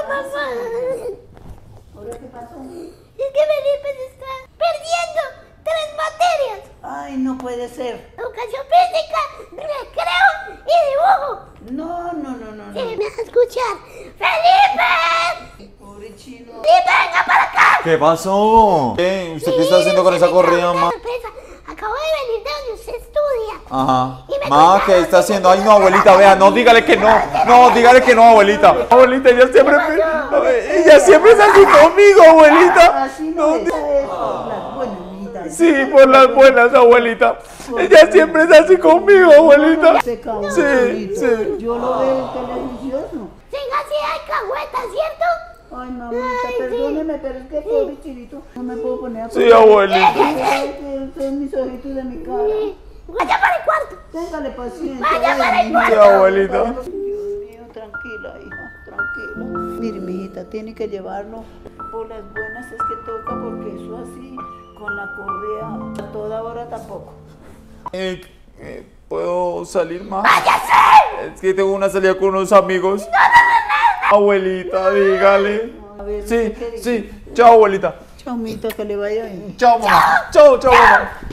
mamá. ¿Ahora qué pasó? Es que Felipe se está perdiendo 3 materias. Ay, no puede ser. Educación física, recreo y dibujo. No. Sí, me vas a escuchar. ¡Felipe! Pobre chino. ¡Sí, venga para acá! ¿Qué pasó? ¿Qué? ¿Usted qué está haciendo con esa corrida, ma? Sorpresa. Acabo de venir de donde usted estudia. Ajá. Y me Ma, contaron ¿qué está que haciendo? usted Ay, no, abuelita, vea, no, dígale que no. No, dígale que no, abuelita. Abuelita, ella siempre, ella siempre es así conmigo, abuelita. Así no es. Es por las buenas. Sí, por las buenas, abuelita. Ella siempre es así conmigo, abuelita. Pecado, Sí, chinito. sí. Yo lo veo en televisión. Siga así, hay cagüetas, ¿cierto? Ay, mamita, Ay, perdóneme, pero es que pobre chinito. No me puedo poner a Sí, abuelita. Ustedes mis ojitos de mi cara. Vaya para el cuarto. Téngale paciencia. Vaya para el Sí, cuarto. abuelita. Dios mío, tranquila, hija, tranquila. Mire, mi hijita, tiene que llevarlo por las buenas, es que toca, porque eso así, con la correa, a toda hora tampoco. ¿Puedo salir más? ¡Váyase! Es que tengo una salida con unos amigos. Abuelita, dígale. A ver, Sí, ¿qué dice? sí. Chao, abuelita. Chao, mijita, que le vaya bien. Chao, mamá. Chao, mamá.